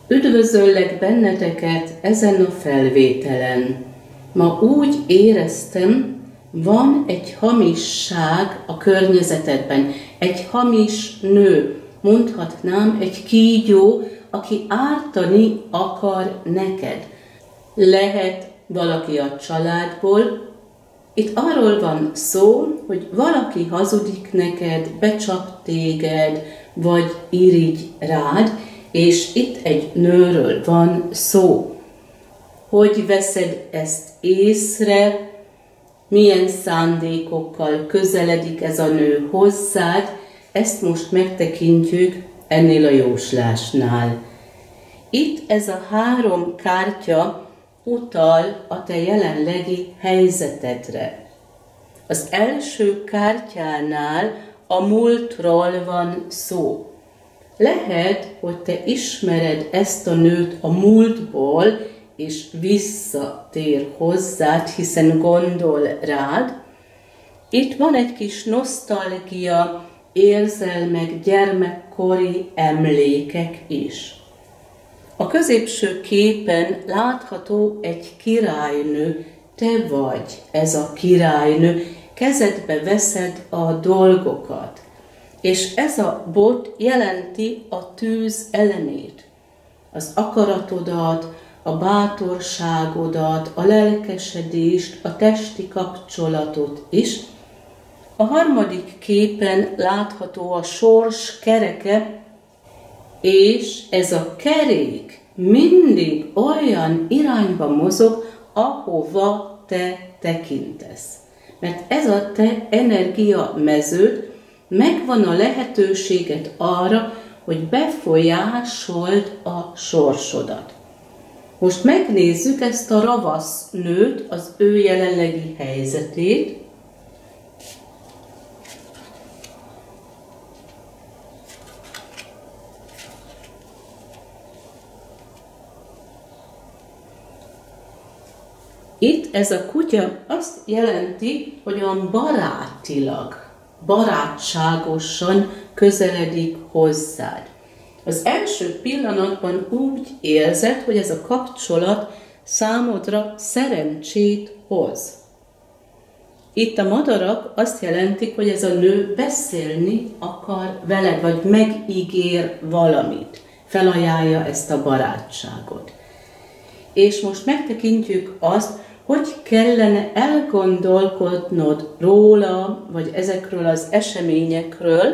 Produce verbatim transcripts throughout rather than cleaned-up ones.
Üdvözöllek benneteket ezen a felvételen. Ma úgy éreztem, van egy hamisság a környezetedben, egy hamis nő, mondhatnám egy kígyó, aki ártani akar neked. Lehet valaki a családból. Itt arról van szó, hogy valaki hazudik neked, becsap téged, vagy irigy rád, és itt egy nőről van szó. Hogy veszed ezt észre, milyen szándékokkal közeledik ez a nő hozzád, ezt most megtekintjük ennél a jóslásnál. Itt ez a három kártya utal a te jelenlegi helyzetedre. Az első kártyánál a múltról van szó. Lehet, hogy te ismered ezt a nőt a múltból, és visszatér hozzád, hiszen gondol rád. Itt van egy kis nosztalgia, érzelmek, gyermekkori emlékek is. A középső képen látható egy királynő, te vagy ez a királynő, kezedbe veszed a dolgokat. És ez a bot jelenti a tűz elemét, az akaratodat, a bátorságodat, a lelkesedést, a testi kapcsolatot is. A harmadik képen látható a sors kereke, és ez a kerék mindig olyan irányba mozog, ahova te tekintesz. Mert ez a te energiameződ, megvan a lehetőséged arra, hogy befolyásold a sorsodat. Most megnézzük ezt a ravasz nőt, az ő jelenlegi helyzetét. Itt ez a kutya azt jelenti, hogy olyan barátilag, barátságosan közeledik hozzád. Az első pillanatban úgy érzed, hogy ez a kapcsolat számodra szerencsét hoz. Itt a madarak azt jelentik, hogy ez a nő beszélni akar veled, vagy megígér valamit, felajánlja ezt a barátságot. És most megtekintjük azt, hogy kellene elgondolkodnod róla, vagy ezekről az eseményekről.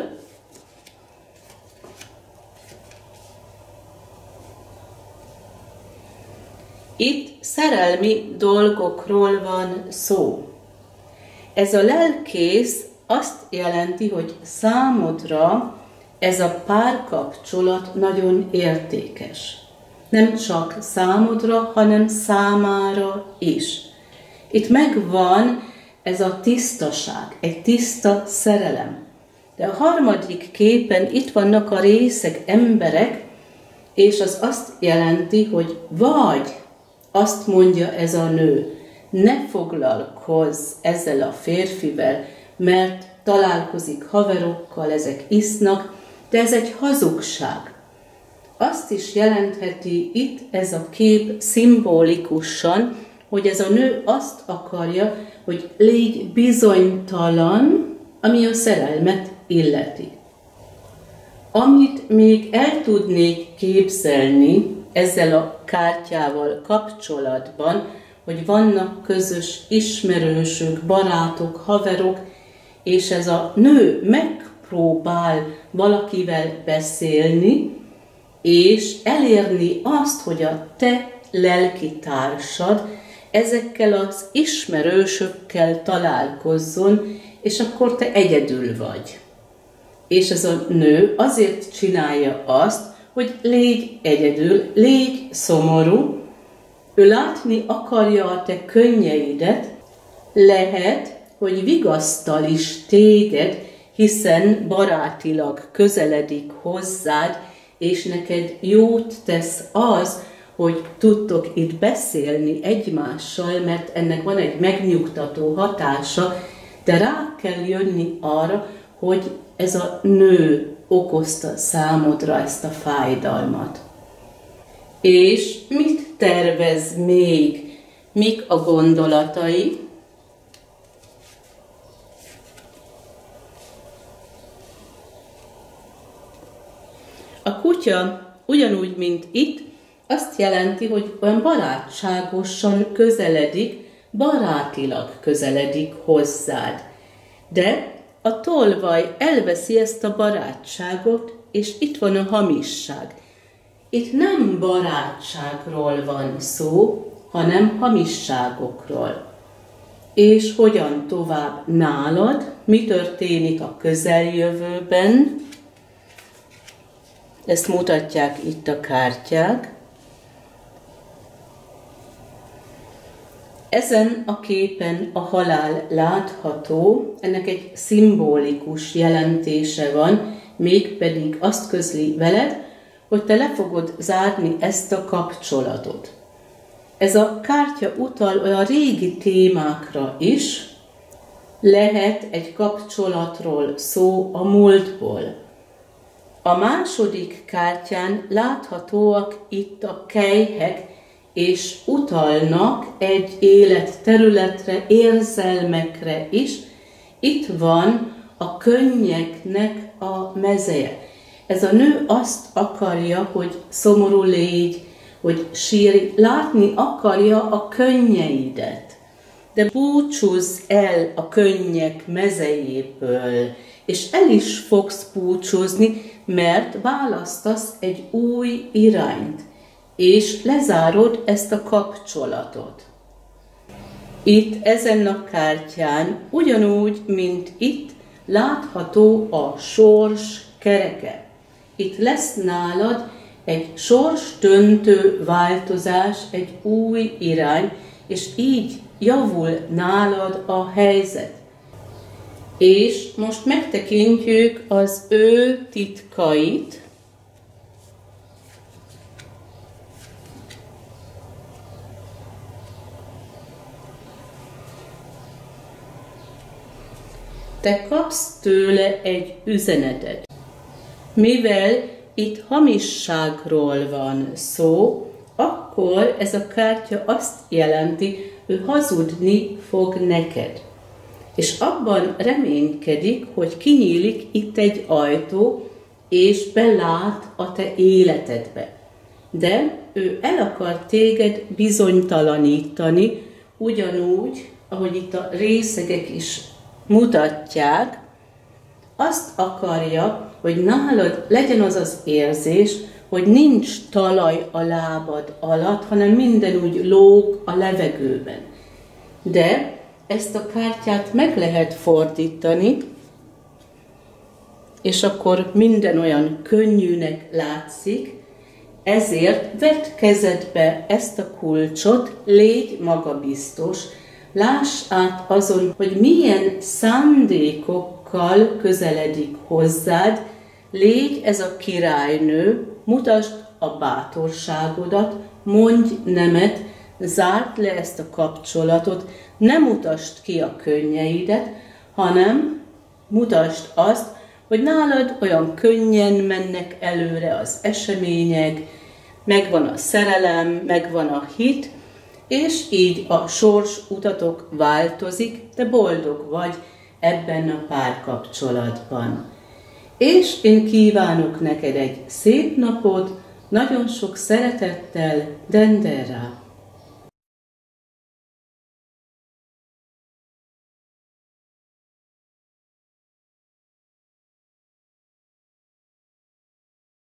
Itt szerelmi dolgokról van szó. Ez a lelkész azt jelenti, hogy számodra ez a párkapcsolat nagyon értékes. Nem csak számodra, hanem számára is. Itt megvan ez a tisztaság, egy tiszta szerelem. De a harmadik képen itt vannak a részeg emberek, és az azt jelenti, hogy vagy azt mondja ez a nő, ne foglalkozz ezzel a férfivel, mert találkozik haverokkal, ezek isznak, de ez egy hazugság. Azt is jelentheti itt ez a kép szimbolikusan, hogy ez a nő azt akarja, hogy légy bizonytalan, ami a szerelmet illeti. Amit még el tudnék képzelni ezzel a kártyával kapcsolatban, hogy vannak közös ismerősök, barátok, haverok, és ez a nő megpróbál valakivel beszélni, és elérni azt, hogy a te lelkitársad ezekkel az ismerősökkel találkozzon, és akkor te egyedül vagy. És ez a nő azért csinálja azt, hogy légy egyedül, légy szomorú, ő látni akarja a te könnyeidet, lehet, hogy vigasztal is téged, hiszen barátilag közeledik hozzád, és neked jót tesz az, hogy tudtok itt beszélni egymással, mert ennek van egy megnyugtató hatása, de rá kell jönni arra, hogy ez a nő okozta számodra ezt a fájdalmat. És mit tervez még? Mik a gondolatai? A kutya ugyanúgy, mint itt, azt jelenti, hogy olyan barátságosan közeledik, barátilag közeledik hozzád. De a tolvaj elveszi ezt a barátságot, és itt van a hamisság. Itt nem barátságról van szó, hanem hamisságokról. És hogyan tovább nálad, mi történik a közeljövőben? Ezt mutatják itt a kártyák. Ezen a képen a halál látható, ennek egy szimbolikus jelentése van, mégpedig azt közli veled, hogy te le fogod zárni ezt a kapcsolatot. Ez a kártya utal olyan régi témákra is, lehet egy kapcsolatról szó a múltból. A második kártyán láthatóak itt a kelyhek, és utalnak egy életterületre, érzelmekre is. Itt van a könnyeknek a mezeje. Ez a nő azt akarja, hogy szomorú légy, hogy sírj, látni akarja a könnyeidet. De búcsúzz el a könnyek mezejéből, és el is fogsz búcsúzni, mert választasz egy új irányt, és lezárod ezt a kapcsolatot. Itt ezen a kártyán, ugyanúgy, mint itt, látható a sors kereke. Itt lesz nálad egy sorsdöntő változás, egy új irány, és így javul nálad a helyzet. És most megtekintjük az ő titkait. Te kapsz tőle egy üzenetet. Mivel itt hamisságról van szó, akkor ez a kártya azt jelenti, ő hazudni fog neked. És abban reménykedik, hogy kinyílik itt egy ajtó, és belát a te életedbe. De ő el akar téged bizonytalanítani, ugyanúgy, ahogy itt a részegek is mutatják, azt akarja, hogy nálad legyen az az érzés, hogy nincs talaj a lábad alatt, hanem minden úgy lóg a levegőben. De ezt a kártyát meg lehet fordítani, és akkor minden olyan könnyűnek látszik, ezért vedd kezedbe ezt a kulcsot, légy magabiztos, láss át azon, hogy milyen szándékokkal közeledik hozzád, légy ez a királynő, mutasd a bátorságodat, mondj nemet, zárd le ezt a kapcsolatot, ne mutasd ki a könnyeidet, hanem mutasd azt, hogy nálad olyan könnyen mennek előre az események, megvan a szerelem, megvan a hit, és így a sors utatok változik, te boldog vagy ebben a párkapcsolatban. És én kívánok neked egy szép napot, nagyon sok szeretettel, Dendera!